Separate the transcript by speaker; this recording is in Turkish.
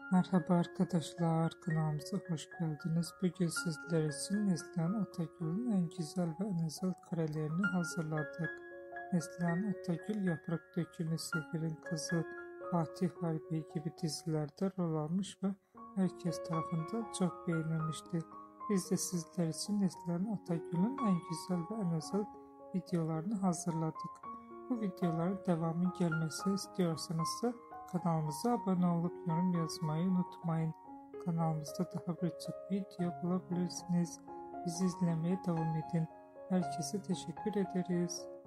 Speaker 1: Merhaba arkadaşlar, kanalımıza hoş geldiniz. Bugün sizler için Neslihan Atagül'ün en güzel ve en özel karelerini hazırladık. Neslihan Atagül, Yaprak Dökümü, Sefer'in Kızı, Fatih Harbi gibi dizilerde rol almış ve herkes tarafından çok beğenilmişti. Biz de sizler için Neslihan Atagül'ün en güzel ve en özel videolarını hazırladık. Bu videoların devamı gelmesi istiyorsanız da kanalımıza abone olup yorum yazmayı unutmayın. Kanalımızda daha birçok video bulabilirsiniz. Bizi izlemeye devam edin. Herkese teşekkür ederiz.